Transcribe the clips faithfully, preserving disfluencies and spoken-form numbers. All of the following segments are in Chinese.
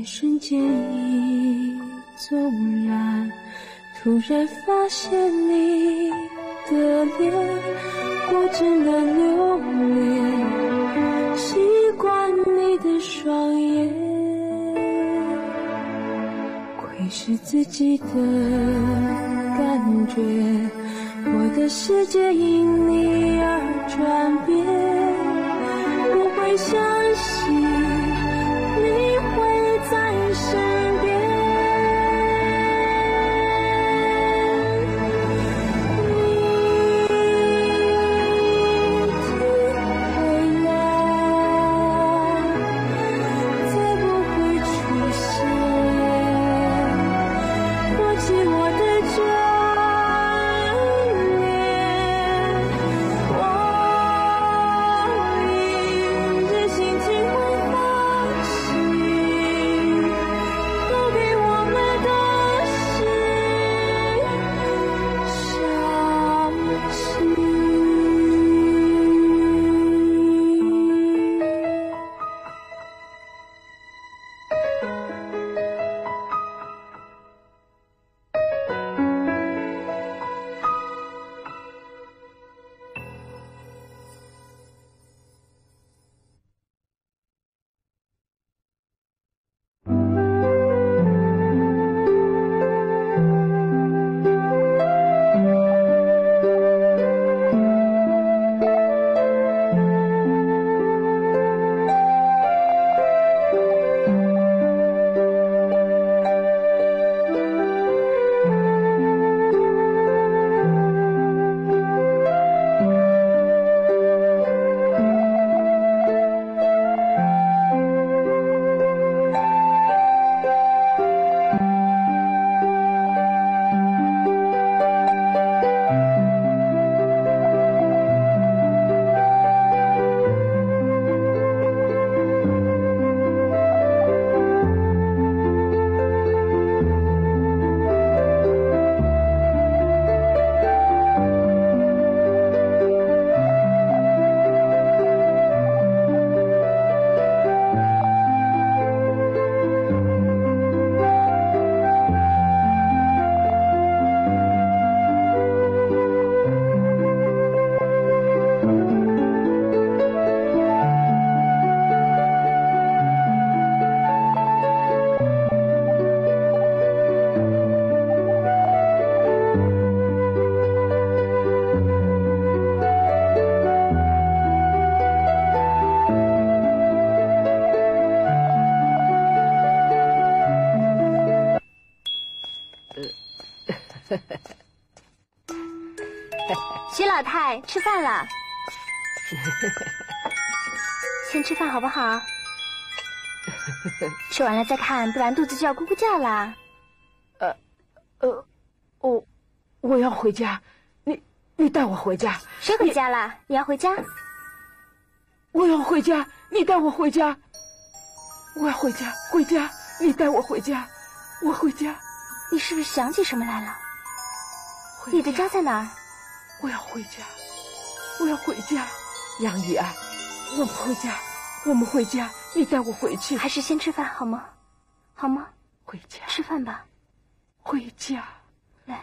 瞬间已走远，突然发现你的脸，我真的留恋，习惯你的双眼，窥视自己的感觉，我的世界因你而转变，不会相信你会在身边。 徐老太，吃饭了，先吃饭好不好？吃完了再看，不然肚子就要咕咕叫了。 呃，呃，我我要回家，你你带我回家。 谁回家了？你要回家？ 我要回家，你带我回家。我要回家，回家，你带我回家，我回家。 你是不是想起什么来了？你的家在哪儿？ 我要回家，我要回家。杨怡啊，我们回家，我们回家，你带我回去。 还是先吃饭好吗？好吗？ 回家。 吃饭吧。 回家。 来。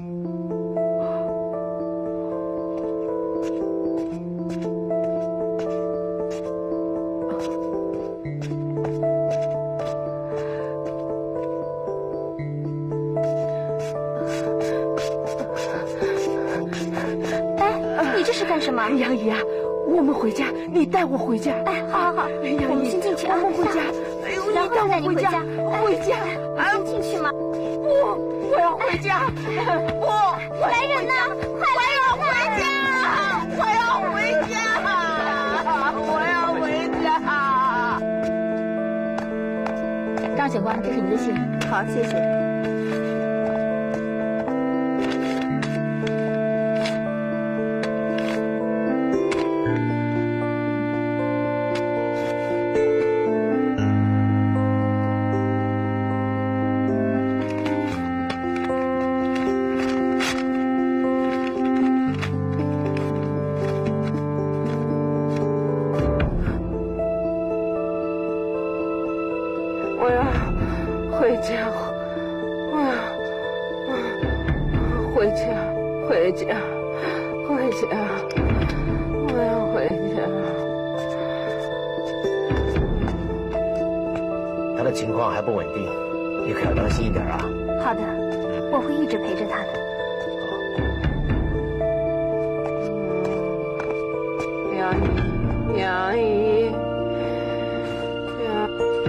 干什么？ 杨怡啊，我们回家，你带我回家。 哎，好好好，我们先进去啊， 我们回家。哎呦， 然后带你回家， 回家。 哎，先进去嘛。 不，我要回家。不， 来人呐，快来人！ 我要回家，我要回家。 张警官，这是你的信。 好，谢谢。我要回家，我要回家。 他的情况还不稳定，你可要当心一点啊。 好的，我会一直陪着他的。 杨姨，杨姨，杨，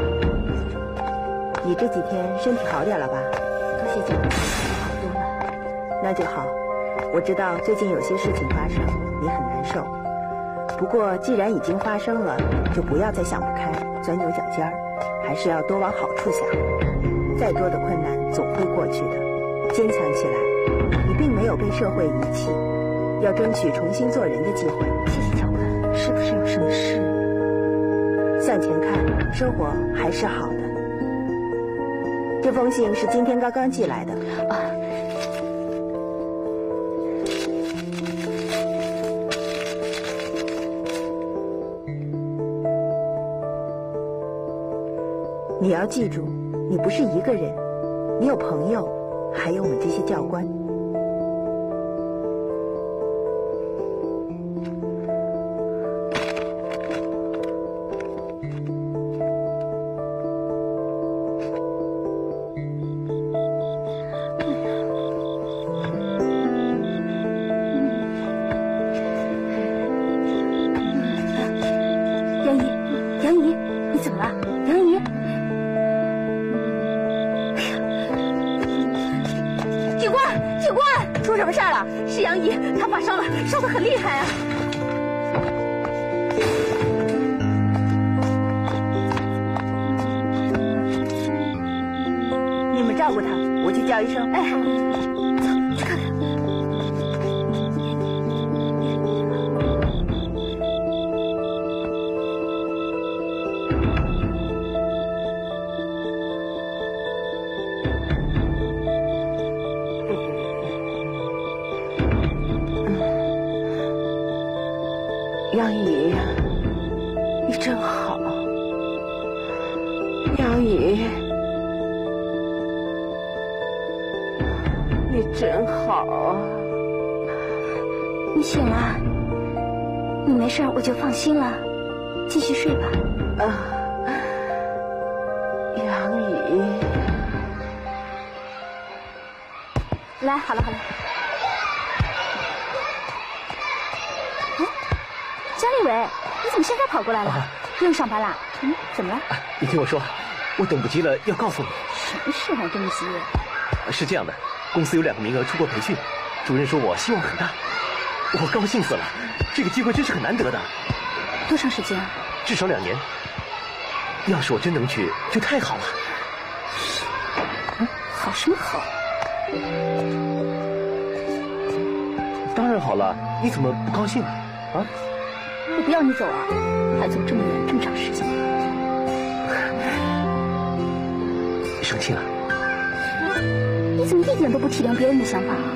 你这几天身体好点了吧？ 多谢姐，好多了。 那就好。我知道最近有些事情发生，你很难受。不过既然已经发生了，就不要再想不开，钻牛角尖儿，还是要多往好处想。再多的困难总会过去的，坚强起来。你并没有被社会遗弃，要争取重新做人的机会。 谢谢教官，是不是有什么事？ 向前看，生活还是好的。这封信是今天刚刚寄来的。 啊。 你要记住，你不是一个人，你有朋友，还有我们这些教官。 杨姨，杨姨，你怎么了？杨姨。出什么事儿了？是杨姨，她发烧了，烧得很厉害啊！ 你们照顾她，我去叫医生。 哎，走，去看看。 杨姨，你真好。杨姨，你真好啊！ 你醒了，你没事我就放心了，继续睡吧。 啊，杨姨， 来，好了好了。江立伟，你怎么现在跑过来了？啊、不用上班啦？嗯，怎么了？ 啊、你听我说，我等不及了，要告诉你。 什么事还这么急？ 是这样的，公司有两个名额出国培训，主任说我希望很大，我高兴死了，这个机会真是很难得的。 多长时间？ 至少两年。要是我真能去，就太好了。 嗯，好什么好？ 当然好了，你怎么不高兴啊？啊？ 我不要你走啊，还走这么远，这么长时间。 生气了？ 你怎么一点都不体谅别人的想法啊？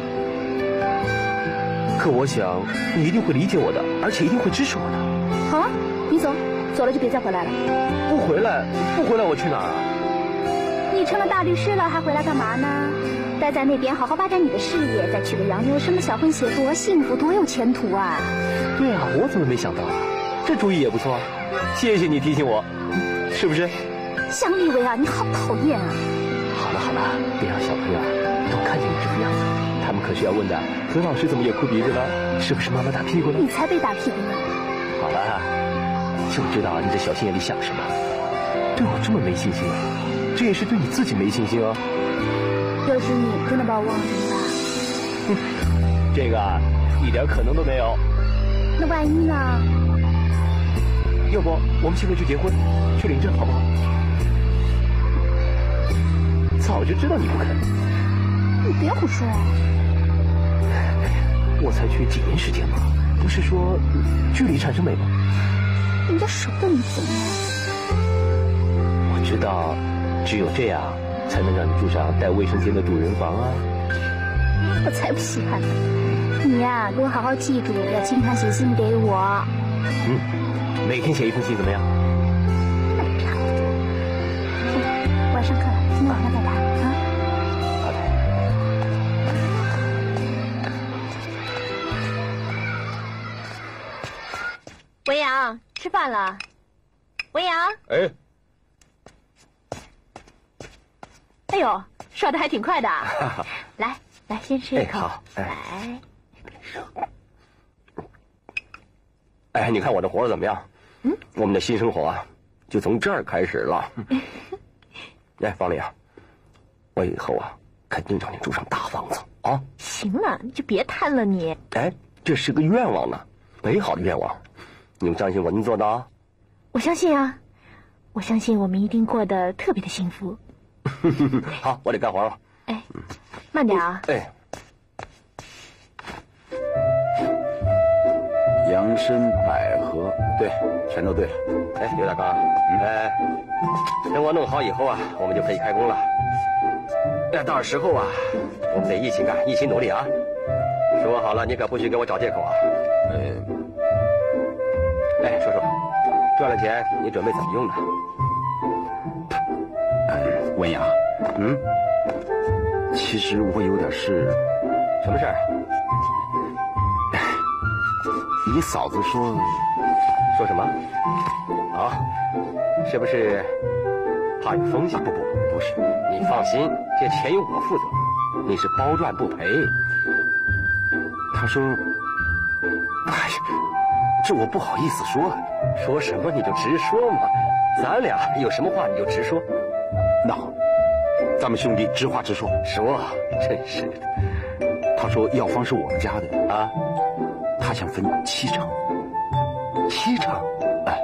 可我想你一定会理解我的，而且一定会支持我的。 好啊，你走，走了就别再回来了。 不回来，不回来我去哪儿啊？ 你成了大律师了，还回来干嘛呢？待在那边好好发展你的事业，再娶个洋妞，生个小混血，多幸福，多有前途啊！ 对啊，我怎么没想到啊？这主意也不错，谢谢你提醒我，是不是？ 向立伟啊，你好讨厌啊！ 好了好了，别让小朋友都看见你这个样子，他们可是要问的，何老师怎么也哭鼻子了？是不是妈妈打屁股了？ 你才被打屁股呢！ 好了，就知道你在小心眼里想什么，对我这么没信心，这也是对你自己没信心哦。 要是你真的把我忘了怎么办？ 哼，这个一点可能都没有。 那万一呢？ 要不我们现在就结婚，去领证好不好？早就知道你不肯。 你别胡说。 我才去几年时间嘛，不是说距离产生美吗？ 人家舍不得你走呢。 我知道，只有这样才能让你住上带卫生间的主人房啊！ 我才不稀罕呢！你呀、啊，给我好好记住，要经常写信给我。 嗯，每天写一封信怎么样？ 那个差不多。我要上课了，今天晚上再谈啊。 好的。 文阳，吃饭了。文阳， 哎， 哎呦，刷的还挺快的。来来，先吃一口。 哎、好，哎、 来。 哎，你看我这活怎么样？嗯，我们的新生活啊，就从这儿开始了。哎，方丽啊，我以后啊，肯定让你住上大房子啊。 行了，你就别贪了你。 哎，这是个愿望呢，美好的愿望。你们相信我能做到啊？ 我相信啊，我相信我们一定过得特别的幸福。 好，我得干活了。 哎，慢点啊。 哎。 杨参百合，对，全都对了。 哎，刘大哥，嗯、哎，等我弄好以后啊，我们就可以开工了。那到时候啊，我们得一起干，一起努力啊！说好了，你可不许给我找借口啊！呃，哎，说说，赚了钱你准备怎么用呢？ 哎，文阳， 嗯， 其实我有点事。 什么事儿？ 你嫂子说说什么？啊，是不是怕有风险？ 不不不，不是。 你放心，这钱由我负责，你是包赚不赔。 他说，哎呀，这我不好意思说。 说什么你就直说嘛，咱俩有什么话你就直说。 那好，咱们兄弟直话直说。 说，真是的。 他说药方是我们家的啊。 他想分七成， 七成， 哎，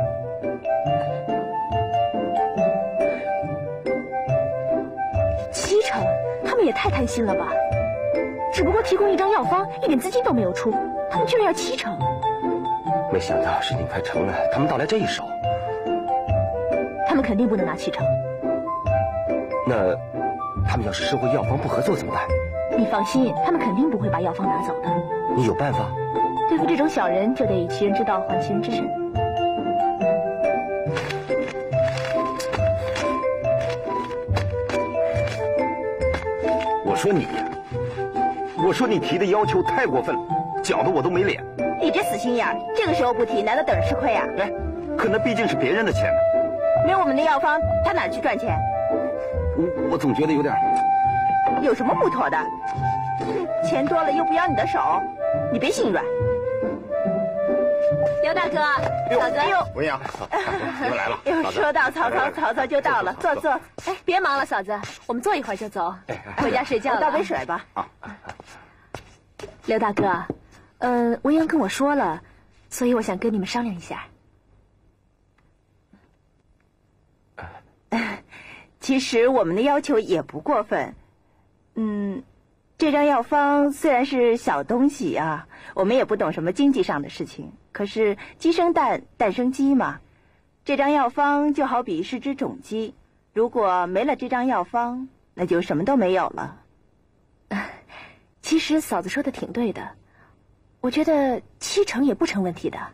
七成，他们也太贪心了吧！只不过提供一张药方，一点资金都没有出，他们居然要七成。 没想到事情快成了，他们倒来这一手。 他们肯定不能拿七成。 那他们要是收回药方不合作怎么办？ 你放心，他们肯定不会把药方拿走的。 你有办法？ 对付这种小人，就得以其人之道还其人之身。 我说你，我说你提的要求太过分了，搅得我都没脸。 你这死心眼儿，这个时候不提，难道等着吃亏啊？ 哎，可那毕竟是别人的钱呢。 没我们的药方，他哪儿去赚钱？ 我我总觉得有点…… 有什么不妥的？钱多了又不要你的手，你别心软。 刘大哥，嫂子， 哎呦， 文阳，你们来了。 又说到曹操，曹操就到了，坐坐。 哎，别忙了，嫂子，我们坐一会儿就走，回家睡觉了。 倒杯水吧。 啊， 刘大哥，呃，文阳跟我说了，所以我想跟你们商量一下。 其实我们的要求也不过分，嗯，这张药方虽然是小东西啊，我们也不懂什么经济上的事情，可是鸡生蛋，蛋生鸡嘛。这张药方就好比是只种鸡，如果没了这张药方，那就什么都没有了。 其实嫂子说的挺对的，我觉得七成也不成问题的。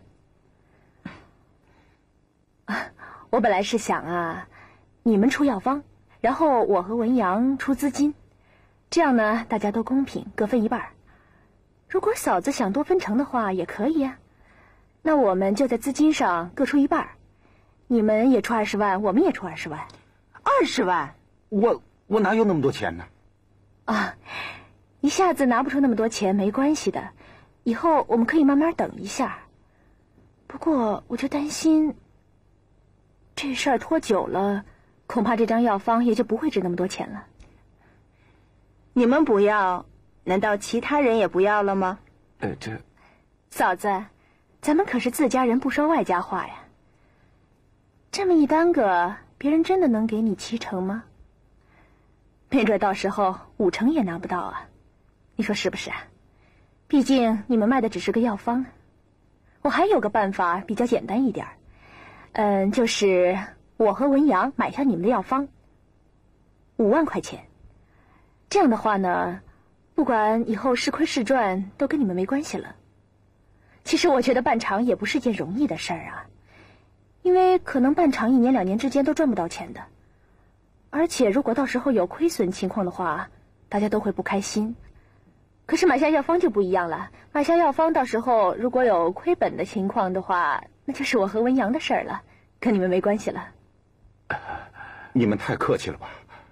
我本来是想啊，你们出药方，然后我和文阳出资金，这样呢大家都公平，各分一半。如果嫂子想多分成的话也可以啊，那我们就在资金上各出一半，你们也出二十万，我们也出二十万。 二十万？ 我我哪有那么多钱呢？ 啊，一下子拿不出那么多钱没关系的，以后我们可以慢慢等一下。不过我就担心这事儿拖久了，恐怕这张药方也就不会值那么多钱了。 你们不要，难道其他人也不要了吗？ 呃，这嫂子，咱们可是自家人，不说外家话呀。这么一耽搁，别人真的能给你七成吗？没准到时候五成也拿不到啊，你说是不是啊？毕竟你们卖的只是个药方。我还有个办法比较简单一点，嗯，就是我和文阳买下你们的药方，五万块钱。这样的话呢，不管以后是亏是赚，都跟你们没关系了。其实我觉得办厂也不是件容易的事儿啊，因为可能办厂一年两年之间都赚不到钱的，而且如果到时候有亏损情况的话，大家都会不开心。可是买下药方就不一样了，买下药方到时候如果有亏本的情况的话， 那就是我和文阳的事儿了，跟你们没关系了。 你们太客气了吧？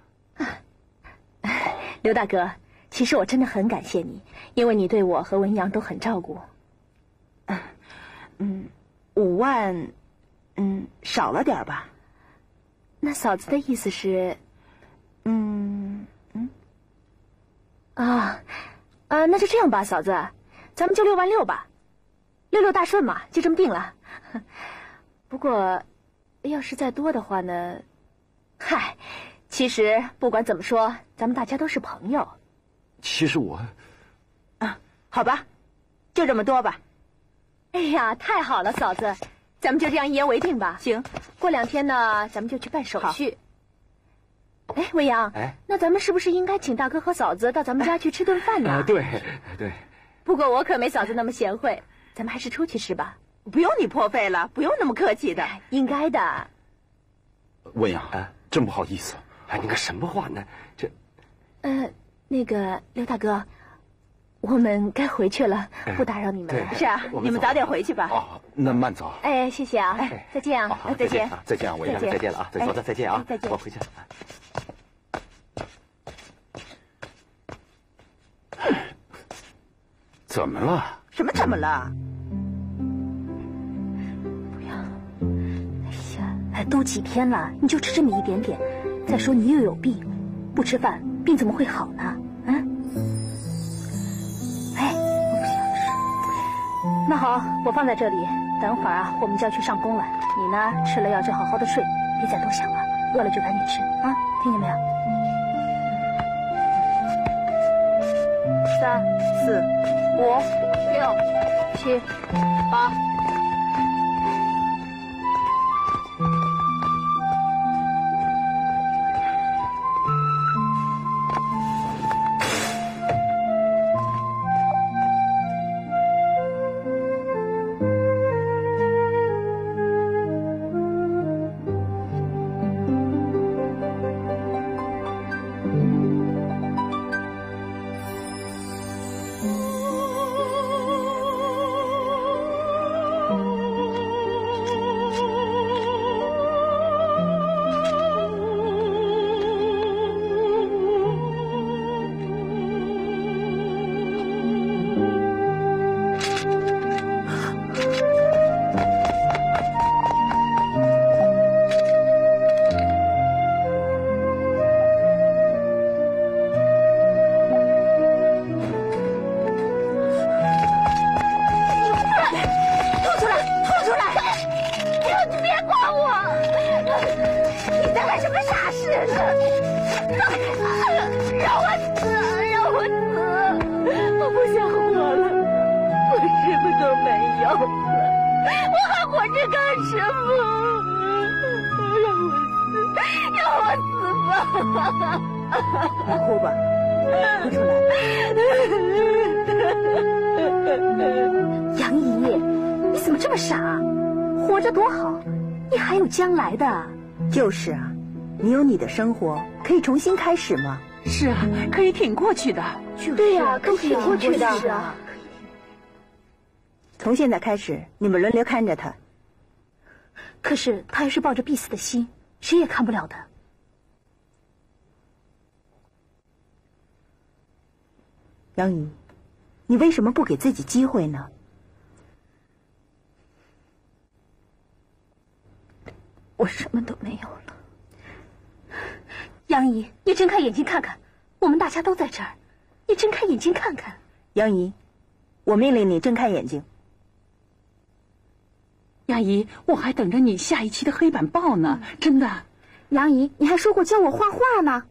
刘大哥，其实我真的很感谢你，因为你对我和文阳都很照顾。 嗯，五万，嗯，少了点吧？ 那嫂子的意思是， 嗯嗯， 啊啊，那就这样吧，嫂子，咱们就六万六吧，六六大顺嘛，就这么定了。不过，要是再多的话呢？嗨，其实不管怎么说，咱们大家都是朋友。 其实我， 啊，好吧，就这么多吧。 哎呀，太好了，嫂子，咱们就这样一言为定吧。 行， 过两天呢，咱们就去办手续。哎，文阳， 哎， 那咱们是不是应该请大哥和嫂子到咱们家去吃顿饭呢？ 啊，对对。 不过我可没嫂子那么贤惠，咱们还是出去吃吧。 不用你破费了，不用那么客气的， 应该的。 文阳，啊，真不好意思。 哎，你个什么话呢？这， 呃，那个刘大哥，我们该回去了，不打扰你们了。 是啊，你们早点回去吧。 哦，那慢走。 哎，谢谢啊，哎，再见啊， 再见，再见啊，文阳， 再见了啊，嫂子再见啊， 再见， 我回去了。 怎么了？ 什么怎么了？ 不要！哎呀，都几天了，你就吃这么一点点。再说你又有病，不吃饭病怎么会好呢？啊？哎，我不想吃。那好，我放在这里。等会儿啊，我们就要去上工了。你呢，吃了药就好好的睡，别再多想了。饿了就赶紧吃啊，听见没有？三、四、五、六、七、八。 你哭吧，哭出来。 杨姨，你怎么这么傻？活着多好，你还有将来的。 就是啊，你有你的生活，可以重新开始嘛。 是啊，可以挺过去的。 对呀、啊，可以挺过去的。 是啊。从现在开始，你们轮流看着他。 可是他要是抱着必死的心，谁也看不了的。 杨姨，你为什么不给自己机会呢？ 我什么都没有了。杨姨，你睁开眼睛看看，我们大家都在这儿，你睁开眼睛看看。 杨姨，我命令你睁开眼睛。 杨姨，我还等着你下一期的黑板报呢，真的。 杨姨，你还说过教我画画呢。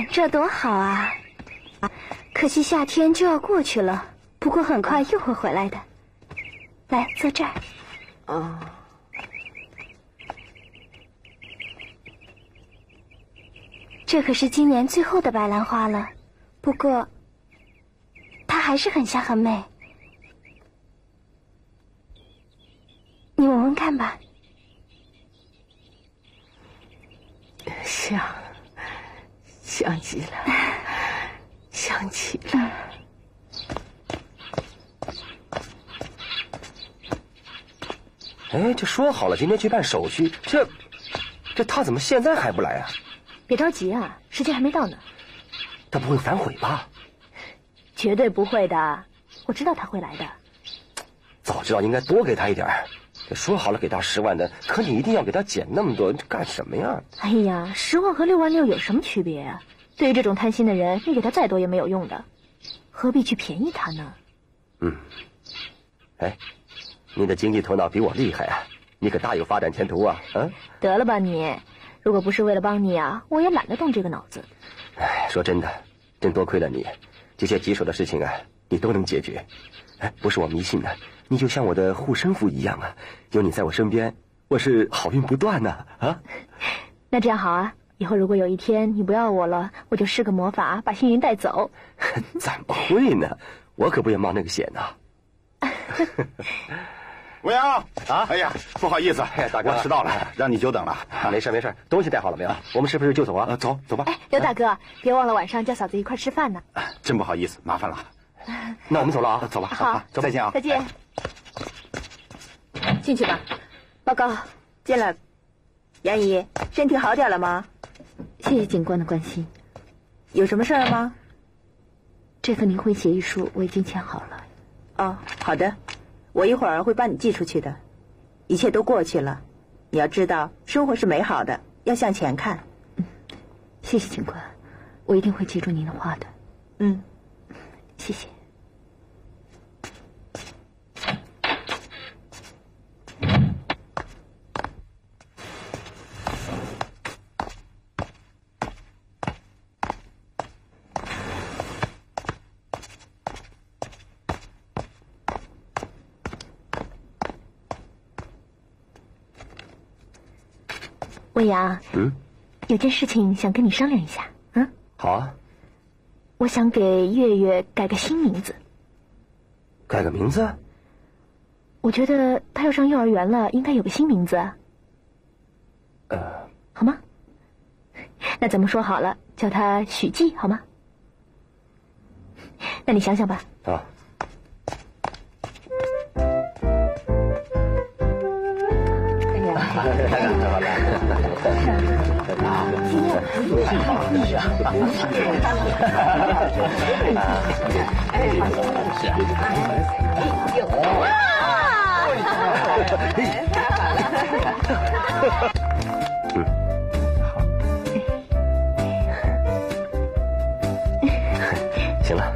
这多好啊！可惜夏天就要过去了，不过很快又会回来的。来，坐这儿。 哦。 这可是今年最后的白兰花了，不过它还是很香很美。你闻闻看吧。 香，香极了，香极了。 哎，这说好了今天去办手续，这这他怎么现在还不来啊？ 别着急啊，时间还没到呢。 他不会反悔吧？ 绝对不会的，我知道他会来的。 早知道应该多给他一点儿。说好了给他十万的，可你一定要给他减那么多，干什么呀？ 哎呀，十万和六万六有什么区别啊？对于这种贪心的人，你给他再多也没有用的，何必去便宜他呢？ 嗯，哎，你的经济头脑比我厉害啊，你可大有发展前途啊！嗯， 得了吧你，如果不是为了帮你啊，我也懒得动这个脑子。 哎，说真的，真多亏了你，这些棘手的事情啊，你都能解决。哎，不是我迷信的。你就像我的护身符一样啊，有你在我身边，我是好运不断呐！啊，啊那这样好啊，以后如果有一天你不要我了，我就施个魔法把幸运带走。 怎么会呢？我可不愿冒那个险呐！ 吴阳啊， 哎呀，不好意思， 哎，大哥， 我迟到了，让你久等了。 啊，没事没事，东西带好了没有？我们是不是就走啊？ 呃，走走吧。 哎，刘大哥，别忘了晚上叫嫂子一块吃饭呢。 真不好意思，麻烦了。 那我们走了啊， 走吧。 好， 走，再见啊。 再见。 进去吧。报告，进来。杨姨，身体好点了吗？ 谢谢警官的关心。 有什么事儿吗？ 这份离婚协议书我已经签好了。 哦，好的，我一会儿会帮你寄出去的。一切都过去了，你要知道，生活是美好的，要向前看。 嗯，谢谢警官，我一定会记住您的话的。 嗯， 谢谢。魏阳， 嗯， 有件事情想跟你商量一下，嗯？ 好啊。 我想给月月改个新名字。 改个名字？ 我觉得她要上幼儿园了，应该有个新名字。 呃， 好吗？那咱们说好了，叫她许季，好吗？那你想想吧。 啊。 哎呀， 太好了。行了。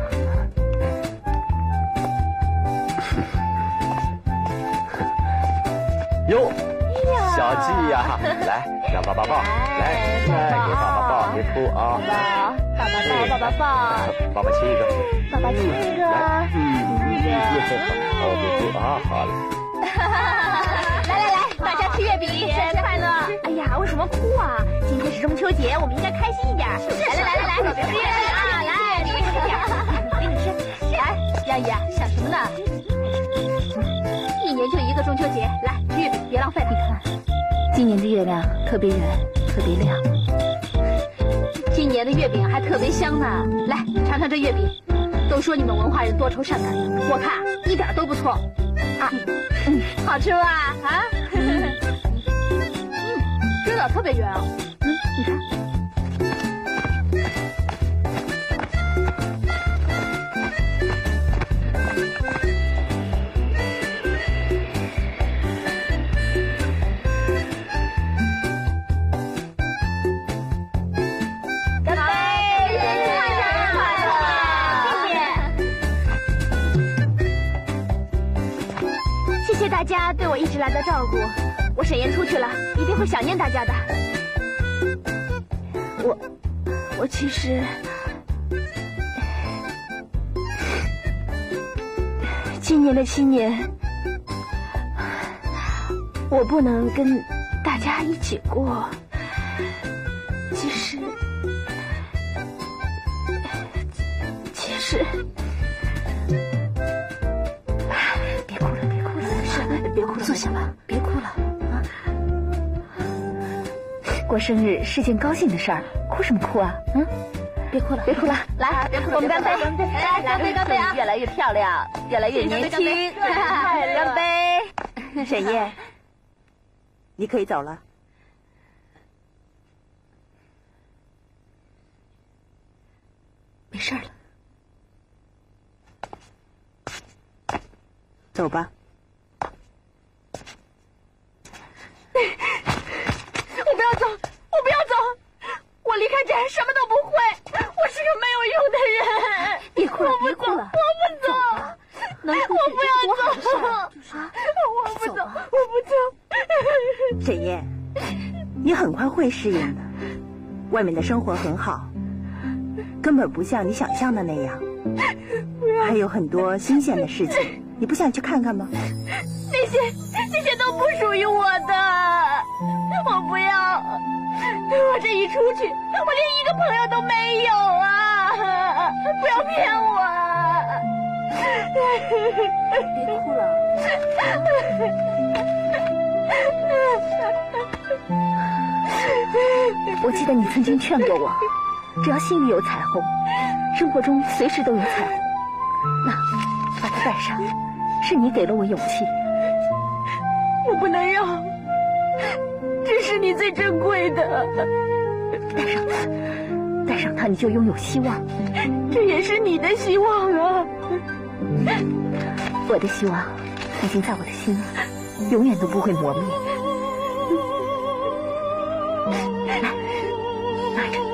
哟，小季呀，来，让爸爸抱，来，来，给爸爸抱，别哭啊！ 爸爸抱，爸爸抱， 爸爸亲一个， 爸爸亲一个， 嗯，哦，别哭啊，好了。 来来来，大家吃月饼，生日快乐！哎呀，为什么哭啊？今天是中秋节，我们应该开心一点。来来来来来，吃月饼啊！来，你吃点，给你吃。来，杨姨啊，想什么呢？一年就一个中秋节，来吃月饼，别浪费了。你看，今年的月亮特别圆，特别亮。今年的月饼还特别香呢，来尝尝这月饼。都说你们文化人多愁善感，我看一点都不错。啊，嗯，好吃吧？啊，嗯，真的特别圆哦。嗯，你看。大家对我一直来的照顾，我沈岩出去了，一定会想念大家的。我，我我其实今年的新年，我不能跟大家一起过。其实，其实，别哭了，别哭了，是，别哭了，坐下吧，别哭了啊！过生日是件高兴的事儿，哭什么哭啊？嗯，别哭了，别哭了，来，别哭了，我们干杯，来，干杯，干杯啊！越来越漂亮，越来越年轻，干杯！ 沈烨，你可以走了。 没事了， 走吧。 我不要走，我不要走，我离开这什么都不会，我是个没有用的人。别哭了，别哭了，我不走，能我不要走，啊，我不走，我不走。 沈烨，你很快会适应的，外面的生活很好。根本不像你想象的那样，还有很多新鲜的事情，你不想去看看吗？ 那些那些都不属于我的，我不要！我这一出去，我连一个朋友都没有啊！不要骗我！ 别哭了。 我记得你曾经劝过我。只要心里有彩虹，生活中随时都有彩虹。那，把它带上，是你给了我勇气。我不能让，这是你最珍贵的。带上它，带上它，你就拥有希望。这也是你的希望啊！我的希望已经在我的心里，永远都不会磨灭。来，拿着。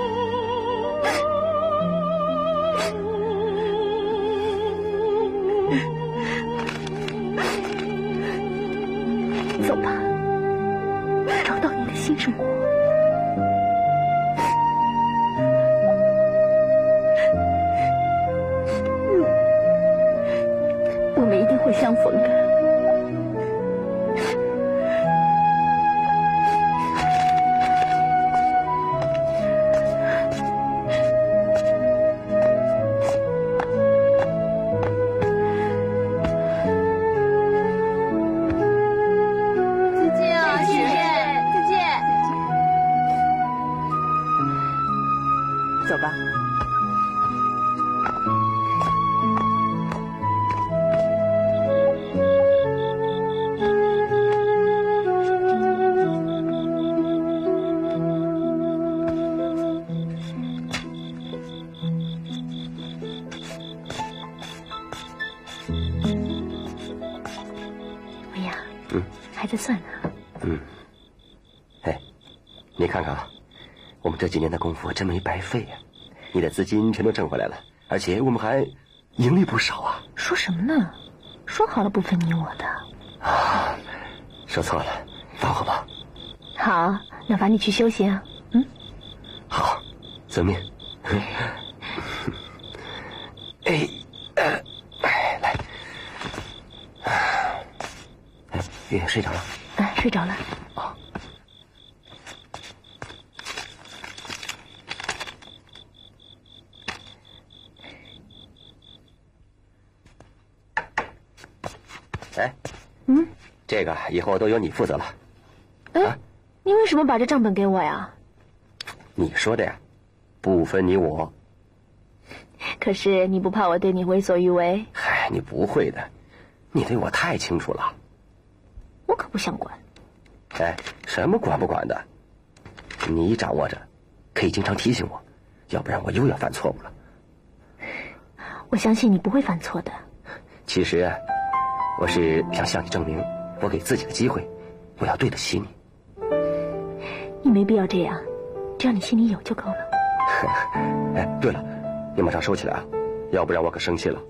走吧，找到你的新生活。我们一定会相逢的。 走吧。 怎么样？嗯，还在算呢。 嗯。哎，你看看啊。我们这几年的功夫真没白费呀、啊！你的资金全都挣回来了，而且我们还盈利不少啊！ 说什么呢？说好了不分你我的。 啊，说错了，放我吧。 好，那罚你去休息啊。嗯， 好，遵命。哎，哎，来，哎，月月睡着了？ 哎，睡着了。 哦。哎， 嗯， 这个以后都由你负责了。 哎、啊，你为什么把这账本给我呀？ 你说的呀，不分你我。 可是你不怕我对你为所欲为？ 嗨，你不会的，你对我太清楚了。 我可不想管。 哎，什么管不管的，你掌握着，可以经常提醒我，要不然我又要犯错误了。 我相信你不会犯错的。 其实。我是想向你证明，我给自己的机会，我要对得起你。 你没必要这样，只要你心里有就够了。 哎，对了，你马上收起来啊，要不然我可生气了。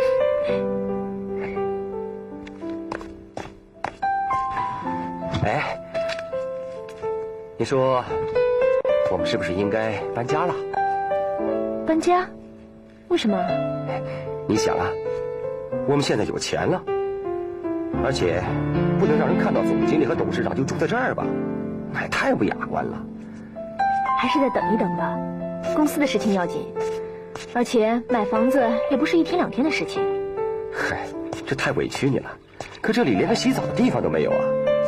哎，你说我们是不是应该搬家了？ 搬家？为什么？ 你想啊，我们现在有钱了，而且不能让人看到总经理和董事长就住在这儿吧，那也太不雅观了。 还是再等一等吧，公司的事情要紧，而且买房子也不是一天两天的事情。 嗨，这太委屈你了，可这里连个洗澡的地方都没有啊。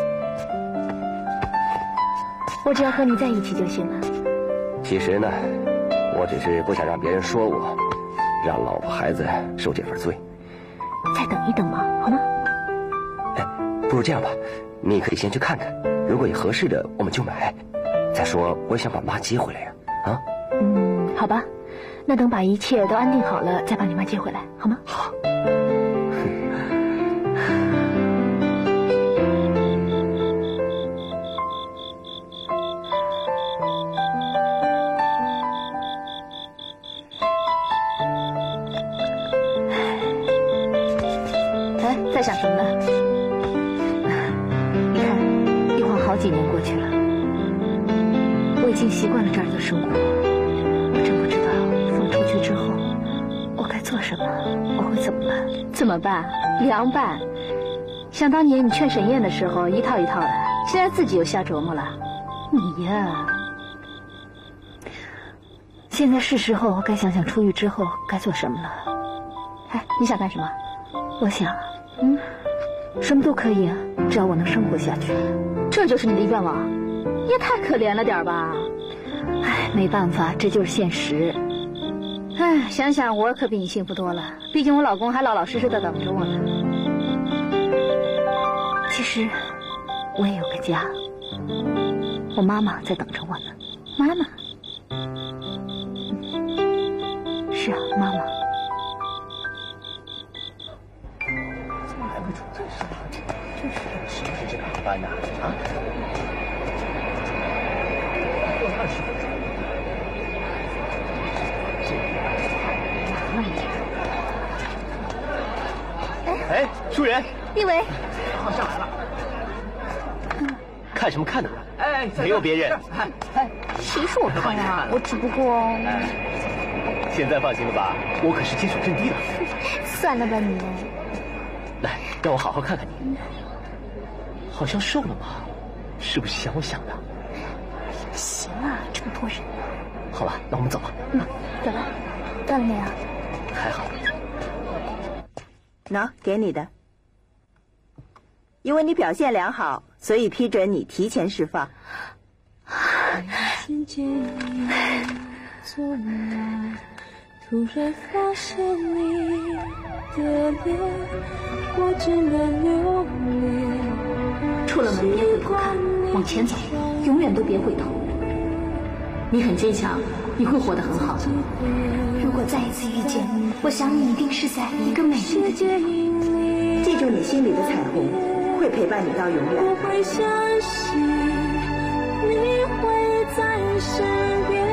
我只要和你在一起就行了。 其实呢，我只是不想让别人说我，让老婆孩子受这份罪。 再等一等嘛，好吗？ 哎，不如这样吧，你可以先去看看，如果有合适的，我们就买。再说，我也想把妈接回来呀，啊？ 嗯，好吧，那等把一切都安定好了，再把你妈接回来，好吗？ 好。 哎，在想什么呢？你看，一晃好几年过去了。我已经习惯了这儿的生活，我真不知道放出去之后我该做什么，我会怎么办？怎么办？凉拌。想当年你劝沈燕的时候一套一套的，现在自己又瞎琢磨了。你呀，现在是时候该想想出狱之后该做什么了。哎，你想干什么？我想，嗯，什么都可以啊，只要我能生活下去。这就是你的愿望？你也太可怜了点吧！哎，没办法，这就是现实。哎，想想我可比你幸福多了，毕竟我老公还老老实实的等着我呢。其实我也有个家，我妈妈在等着我呢。妈妈？是啊，妈妈。 怎么还不出这事啊？真是什么是这个航班呢？啊？过了二十分钟。哎，淑人， 立伟， 好上来了。 看什么看呢？ 哎， 没有别人。 哎哎， 谁说我看呀？我只不过…… 现在放心了吧？我可是坚守阵地的。 算了吧你。 来，让我好好看看你。好像瘦了嘛，是不是像我想的？ 行啊，这么多人。 好了，那我们走吧。 嗯，走吧。到了没有？ 还好。 喏，给你的。因为你表现良好，所以批准你提前释放。 渐渐走来，突然发现你的脸，我真的留恋。 出了门别回头看，往前走，永远都别回头。你很坚强，你会活得很好的。如果再一次遇见，我想你一定是在一个美丽的地方。 记住你心里的彩虹，会陪伴你到永远。 我会相信你会在身边。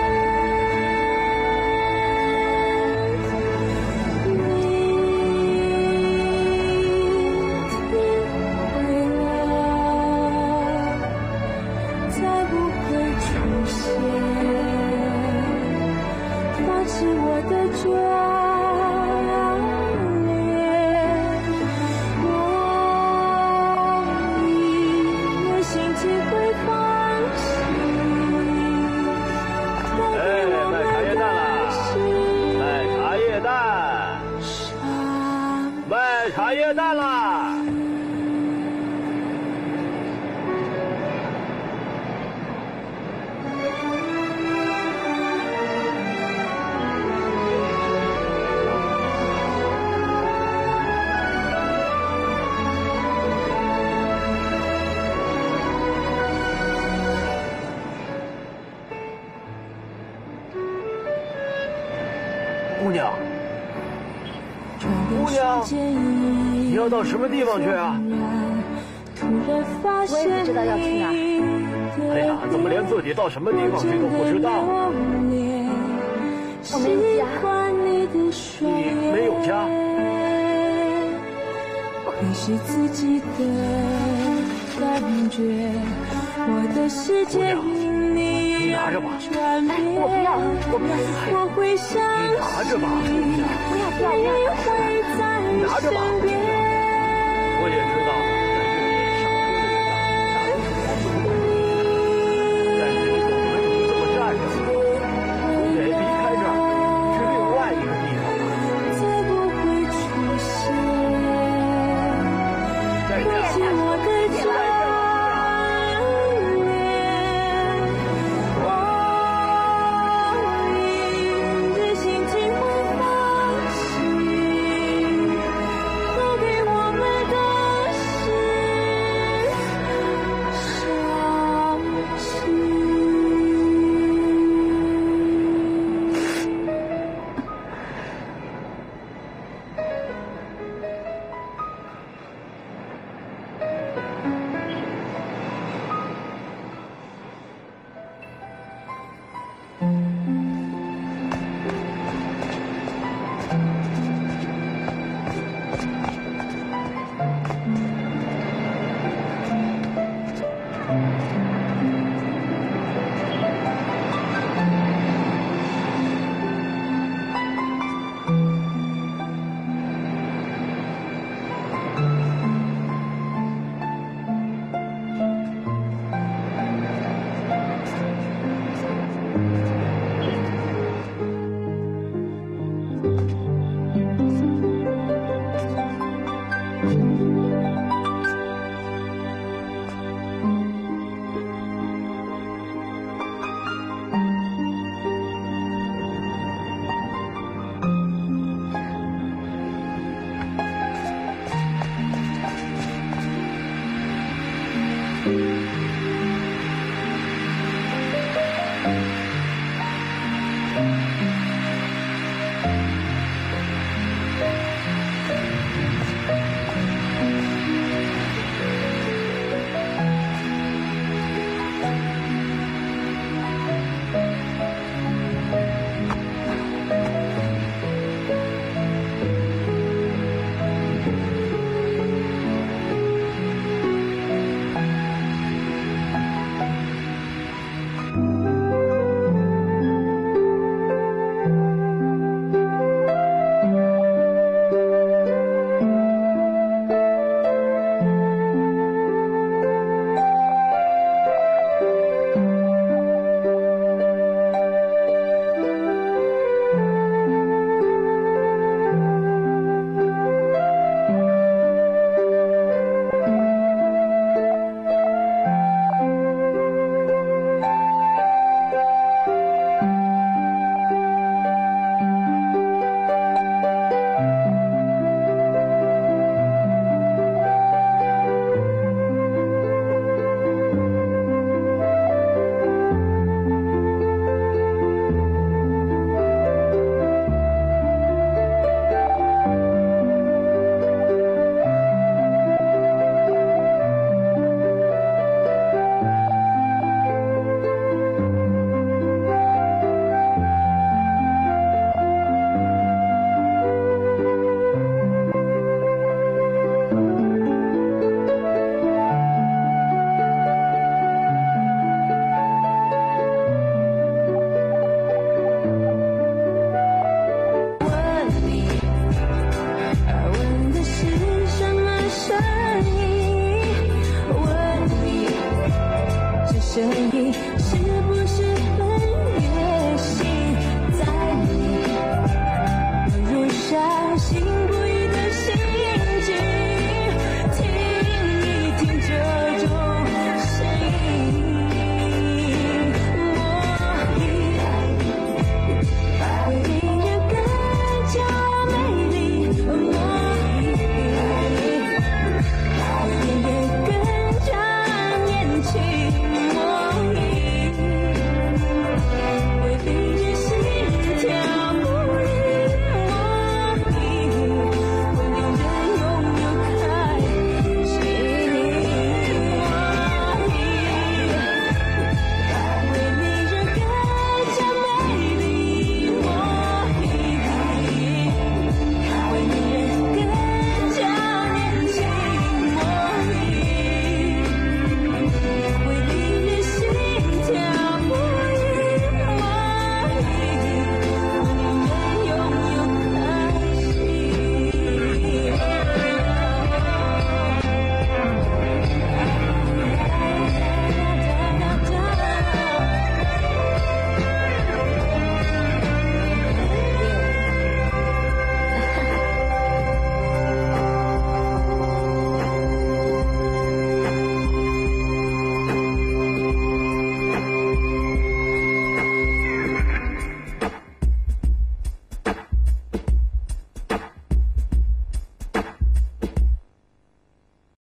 是我的眷恋，我以为心情会放弃。 哎，卖茶叶蛋啦！卖茶叶蛋！卖茶叶蛋啦！姑娘，姑娘，你要到什么地方去啊？ 我也不知道要去哪儿。 哎呀，怎么连自己到什么地方去都不知道？ 我没有家。 你没有家？ 会是自己的感觉，我的世界因你。 拿着吧。 我不要，我不要， 你拿着吧。 不要不要不要， 你拿着吧。我也知道，在这里上车的人，但是你总不能这么站着，总得离开这儿，去另外一个地方。在这儿。